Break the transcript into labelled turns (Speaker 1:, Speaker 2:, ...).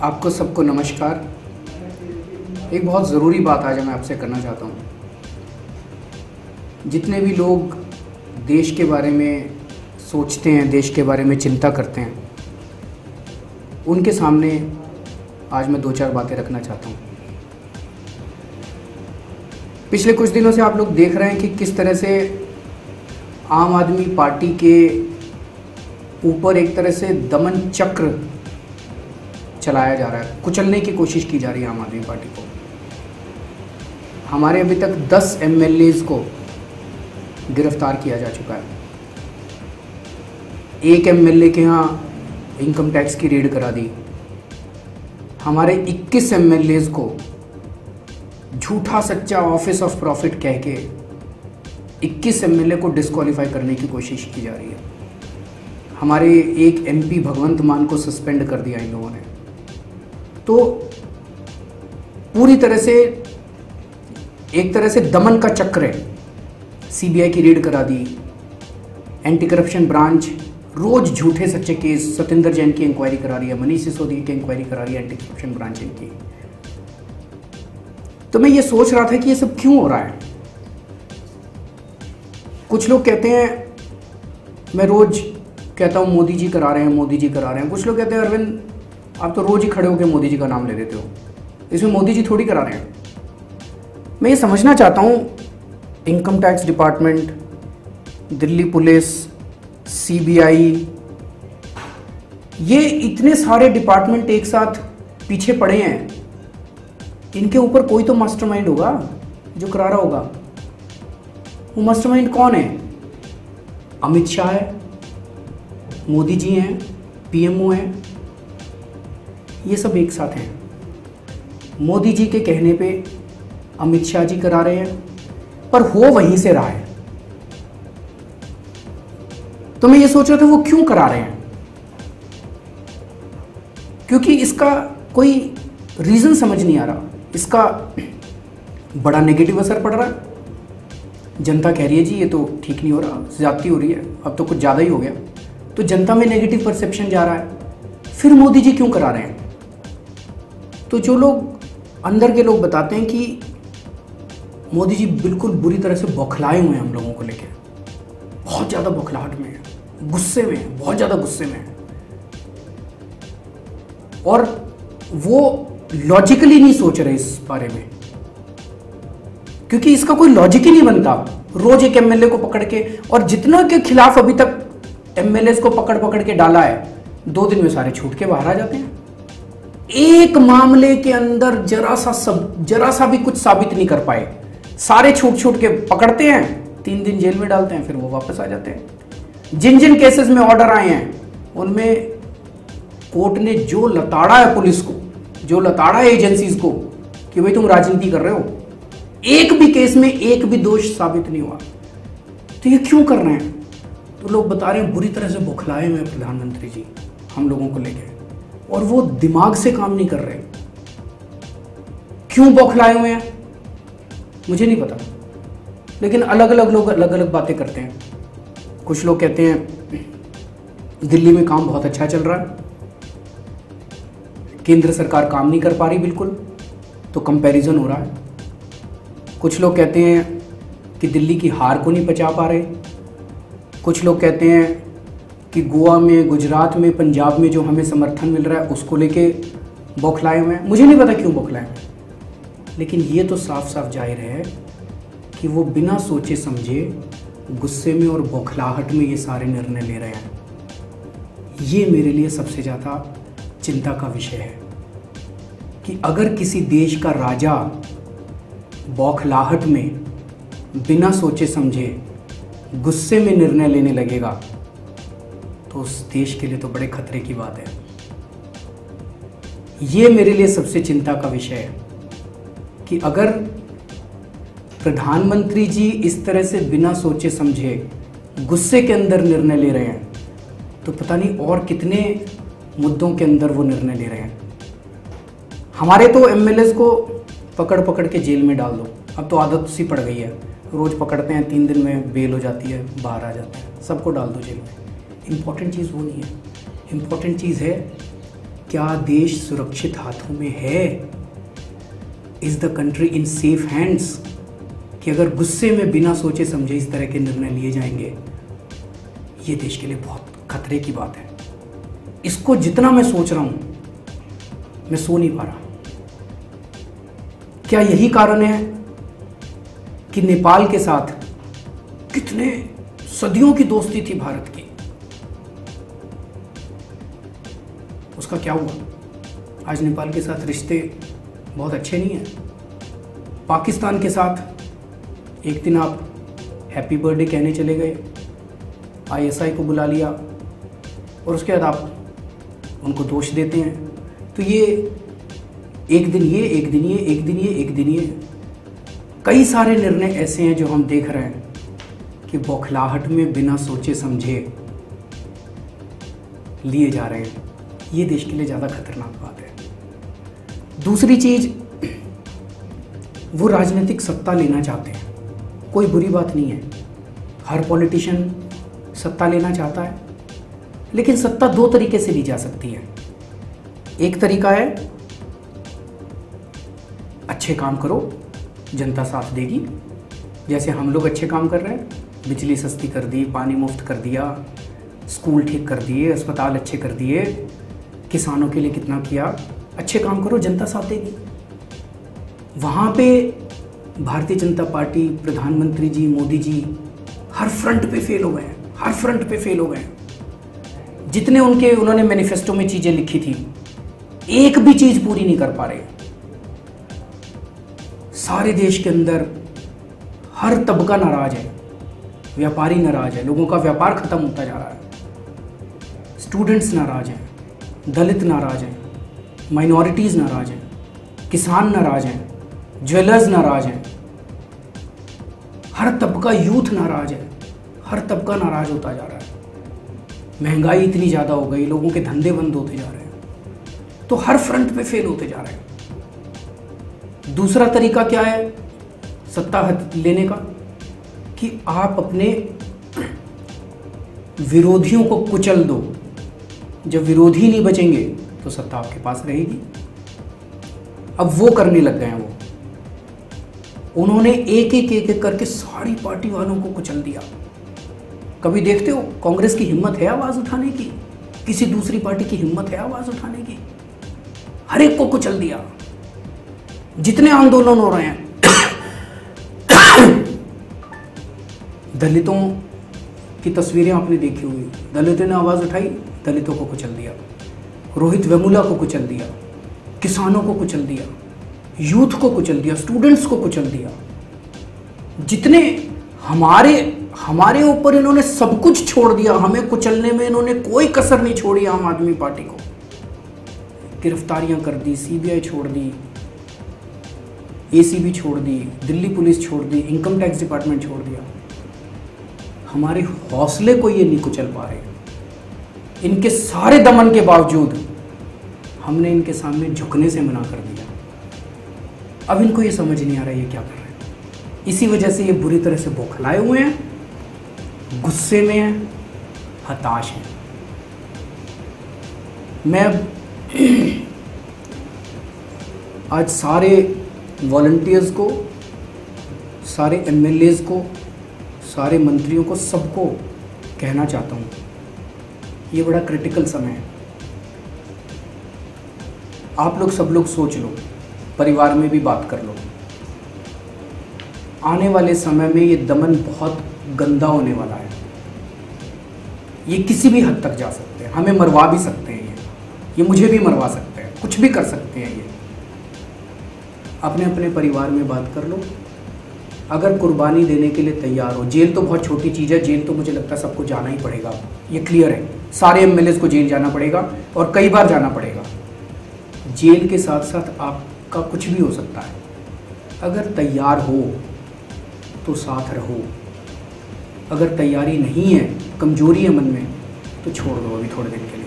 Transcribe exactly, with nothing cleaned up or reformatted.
Speaker 1: आपको सबको नमस्कार। एक बहुत ज़रूरी बात आज मैं आपसे करना चाहता हूँ। जितने भी लोग देश के बारे में सोचते हैं, देश के बारे में चिंता करते हैं, उनके सामने आज मैं दो चार बातें रखना चाहता हूँ। पिछले कुछ दिनों से आप लोग देख रहे हैं कि किस तरह से आम आदमी पार्टी के ऊपर एक तरह से दमन चक्र चलाया जा रहा है, कुचलने की कोशिश की जा रही है आम आदमी पार्टी को। हमारे अभी तक दस एमएलएज को गिरफ्तार किया जा चुका है। एक एमएलए के यहाँ इनकम टैक्स की रेड करा दी। हमारे इक्कीस एमएलएज को झूठा सच्चा ऑफिस ऑफ प्रॉफिट कह के इक्कीस एमएलए को डिस्क्वालीफाई करने की कोशिश की जा रही है। हमारे एक एमपी भगवंत मान को सस्पेंड कर दिया इन लोगों ने। तो पूरी तरह से एक तरह से दमन का चक्र है। सीबीआई की रेड करा दी, एंटी करप्शन ब्रांच रोज झूठे सच्चे केस, सत्येंद्र जैन की इंक्वायरी करा रही है, मनीष सिसोदिया की इंक्वायरी करा रही है एंटी करप्शन ब्रांच इनकी। तो मैं ये सोच रहा था कि ये सब क्यों हो रहा है। कुछ लोग कहते हैं, मैं रोज कहता हूं मोदी जी करा रहे हैं, मोदी जी करा रहे हैं। कुछ लोग कहते हैं अरविंद आप तो रोज ही खड़े होकर मोदी जी का नाम ले देते हो, इसमें मोदी जी थोड़ी करा रहे हैं। मैं ये समझना चाहता हूं, income tax department, Delhi police, CBI, ये इतने सारे डिपार्टमेंट एक साथ पीछे पड़े हैं, इनके ऊपर कोई तो मास्टरमाइंड होगा जो करा रहा होगा। वो मास्टरमाइंड कौन है? अमित शाह है, मोदी जी हैं, पीएमओ हैं, ये सब एक साथ हैं। मोदी जी के कहने पे अमित शाह जी करा रहे हैं, पर हो वहीं से रहा है। तो मैं ये सोच रहा था वो क्यों करा रहे हैं, क्योंकि इसका कोई रीजन समझ नहीं आ रहा। इसका बड़ा नेगेटिव असर पड़ रहा है। जनता कह रही है जी ये तो ठीक नहीं हो रहा, ज्यादती हो रही है, अब तो कुछ ज़्यादा ही हो गया। तो जनता में नेगेटिव परसेप्शन जा रहा है। फिर मोदी जी क्यों करा रहे हैं? तो जो लोग अंदर के लोग बताते हैं कि मोदी जी बिल्कुल बुरी तरह से बौखलाए हुए हैं हम लोगों को लेकर, बहुत ज़्यादा बौखलाहट में है, गुस्से में है, बहुत ज़्यादा गुस्से में है, और वो लॉजिकली नहीं सोच रहे इस बारे में, क्योंकि इसका कोई लॉजिक ही नहीं बनता। रोज एक एमएलए को पकड़ के, और जितना के खिलाफ अभी तक एमएलए को पकड़ पकड़ के डाला है, दो दिन में सारे छूट के बाहर आ जाते हैं। एक मामले के अंदर जरा सा सब जरा सा भी कुछ साबित नहीं कर पाए, सारे छूट छूट के पकड़ते हैं, तीन दिन जेल में डालते हैं, फिर वो वापस आ जाते हैं। जिन जिन केसेस में ऑर्डर आए हैं उनमें कोर्ट ने जो लताड़ा है पुलिस को, जो लताड़ा है एजेंसीज को कि भाई तुम राजनीति कर रहे हो, एक भी केस में एक भी दोष साबित नहीं हुआ। तो ये क्यों कर रहे हैं? तो लोग बता रहे हैं बुरी तरह से बौखलाए हुए प्रधानमंत्री जी हम लोगों को लेकर, और वो दिमाग से काम नहीं कर रहे। क्यों बौखलाए हुए हैं मुझे नहीं पता, लेकिन अलग अलग लोग अलग अलग बातें करते हैं। कुछ लोग कहते हैं दिल्ली में काम बहुत अच्छा चल रहा है, केंद्र सरकार काम नहीं कर पा रही बिल्कुल, तो कंपैरिजन हो रहा है। कुछ लोग कहते हैं कि दिल्ली की हार को नहीं पचा पा रहे। कुछ लोग कहते हैं कि गोवा में, गुजरात में, पंजाब में जो हमें समर्थन मिल रहा है उसको लेके बौखलाए हुए हैं। मुझे नहीं पता क्यों बौखलाए हुए हैं, लेकिन ये तो साफ साफ जाहिर है कि वो बिना सोचे समझे गुस्से में और बौखलाहट में ये सारे निर्णय ले रहे हैं। ये मेरे लिए सबसे ज़्यादा चिंता का विषय है कि अगर किसी देश का राजा बौखलाहट में बिना सोचे समझे गुस्से में निर्णय लेने लगेगा तो उस देश के लिए तो बड़े खतरे की बात है। ये मेरे लिए सबसे चिंता का विषय है कि अगर प्रधानमंत्री जी इस तरह से बिना सोचे समझे गुस्से के अंदर निर्णय ले रहे हैं, तो पता नहीं और कितने मुद्दों के अंदर वो निर्णय ले रहे हैं। हमारे तो एमएलएस को पकड़ पकड़ के जेल में डाल दो, अब तो आदत सी पड़ गई है, रोज पकड़ते हैं, तीन दिन में बेल हो जाती है, बाहर आ जाते हैं, सबको डाल दो जेल में। इम्पॉर्टेंट चीज़ वो नहीं है। इम्पॉर्टेंट चीज़ है क्या देश सुरक्षित हाथों में है? Is the country in safe hands? कि अगर गुस्से में बिना सोचे समझे इस तरह के निर्णय लिए जाएंगे, ये देश के लिए बहुत खतरे की बात है। इसको जितना मैं सोच रहा हूं, मैं सो नहीं पा रहा। क्या यही कारण है कि नेपाल के साथ कितने सदियों की दोस्ती थी भारत की, उसका क्या हुआ? आज नेपाल के साथ रिश्ते बहुत अच्छे नहीं हैं। पाकिस्तान के साथ एक दिन आप हैप्पी बर्थडे कहने चले गए, आईएसआई को बुला लिया और उसके बाद आप उनको दोष देते हैं। तो ये एक दिन ये एक दिन ये एक दिन ये एक दिन ये कई सारे निर्णय ऐसे हैं जो हम देख रहे हैं कि बौखलाहट में बिना सोचे समझे लिए जा रहे हैं। ये देश के लिए ज़्यादा खतरनाक बात है। दूसरी चीज़, वो राजनीतिक सत्ता लेना चाहते हैं। कोई बुरी बात नहीं है, हर पॉलिटिशियन सत्ता लेना चाहता है, लेकिन सत्ता दो तरीके से ली जा सकती है। एक तरीका है अच्छे काम करो, जनता साथ देगी, जैसे हम लोग अच्छे काम कर रहे हैं, बिजली सस्ती कर दी, पानी मुफ्त कर दिया, स्कूल ठीक कर दिए, अस्पताल अच्छे कर दिए, किसानों के लिए कितना किया। अच्छे काम करो, जनता साथ देगी। वहाँ पे भारतीय जनता पार्टी, प्रधानमंत्री जी, मोदी जी हर फ्रंट पे फेल हो गए हैं, हर फ्रंट पे फेल हो गए हैं। जितने उनके उन्होंने मैनिफेस्टो में चीज़ें लिखी थी, एक भी चीज़ पूरी नहीं कर पा रहे। सारे देश के अंदर हर तबका नाराज है, व्यापारी नाराज है, लोगों का व्यापार खत्म होता जा रहा है, स्टूडेंट्स नाराज हैं, दलित नाराज हैं, माइनॉरिटीज़ नाराज हैं, किसान नाराज हैं, ज्वेलर्स नाराज हैं, हर तबका, यूथ नाराज है, हर तबका नाराज होता जा रहा है। महंगाई इतनी ज़्यादा हो गई, लोगों के धंधे बंद होते जा रहे हैं, तो हर फ्रंट पे फेल होते जा रहे हैं। दूसरा तरीका क्या है सत्ता लेने का? कि आप अपने विरोधियों को कुचल दो। जब विरोधी नहीं बचेंगे तो सत्ता आपके पास रहेगी। अब वो करने लग गए हैं। वो उन्होंने एक एक एक एक करके सारी पार्टी वालों को कुचल दिया। कभी देखते हो कांग्रेस की हिम्मत है आवाज उठाने की? किसी दूसरी पार्टी की हिम्मत है आवाज उठाने की? हर एक को कुचल दिया। जितने आंदोलन हो रहे हैं, दलितों की तस्वीरें आपने देखी हुई, दलितों ने आवाज उठाई, दलितों को कुचल दिया, रोहित वेमुला को कुचल दिया, किसानों को कुचल दिया, यूथ को कुचल दिया, स्टूडेंट्स को कुचल दिया। जितने हमारे हमारे ऊपर इन्होंने सब कुछ छोड़ दिया, हमें कुचलने में इन्होंने कोई कसर नहीं छोड़ी। आम आदमी पार्टी को गिरफ्तारियां कर दी, सीबीआई छोड़ दी, एसीबी छोड़ दी, दिल्ली पुलिस छोड़ दी, इनकम टैक्स डिपार्टमेंट छोड़ दिया। हमारे हौसले को ये नहीं कुचल पा रहे। इनके सारे दमन के बावजूद हमने इनके सामने झुकने से मना कर दिया। अब इनको ये समझ नहीं आ रहा ये क्या कर रहे हैं। इसी वजह से ये बुरी तरह से बौखलाए हुए हैं, गुस्से में हैं, हताश हैं। मैं आज सारे वॉलंटियर्स को, सारे एमएलएज को, सारे मंत्रियों को, सबको कहना चाहता हूँ, ये बड़ा क्रिटिकल समय है। आप लोग सब लोग सोच लो, परिवार में भी बात कर लो। आने वाले समय में ये दमन बहुत गंदा होने वाला है। ये किसी भी हद तक जा सकते हैं, हमें मरवा भी सकते हैं, ये ये मुझे भी मरवा सकते हैं, कुछ भी कर सकते हैं। ये अपने अपने परिवार में बात कर लो। अगर कुर्बानी देने के लिए तैयार हो, जेल तो बहुत छोटी चीज़ है, जेल तो मुझे लगता है सबको जाना ही पड़ेगा, ये क्लियर है। सारे एमएलएस को जेल जाना पड़ेगा और कई बार जाना पड़ेगा। जेल के साथ साथ आपका कुछ भी हो सकता है। अगर तैयार हो तो साथ रहो, अगर तैयारी नहीं है, कमजोरी है मन में, तो छोड़ दो अभी थोड़े दिन के लिए।